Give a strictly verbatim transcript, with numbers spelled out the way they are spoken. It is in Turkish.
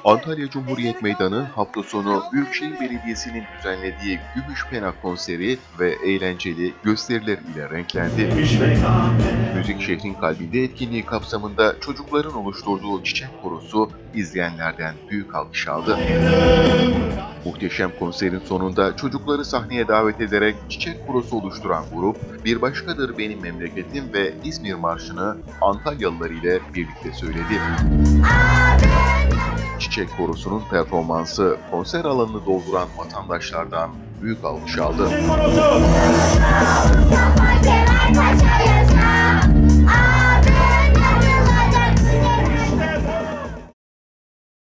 Antalya Cumhuriyet Meydanı hafta sonu Büyükşehir Belediyesi'nin düzenlediği Gümüşpınar konseri ve eğlenceli gösteriler ile renklendi. Müzik şehrin kalbinde etkinliği kapsamında çocukların oluşturduğu Çiçek Korosu izleyenlerden büyük alkış aldı. Muhteşem konserin sonunda çocukları sahneye davet ederek Çiçek Korosu oluşturan grup, Bir Başkadır Benim Memleketim ve İzmir Marşı'nı Antalyalılar ile birlikte söyledi. Çiçek Korosu'nun performansı konser alanını dolduran vatandaşlardan büyük alkış aldı.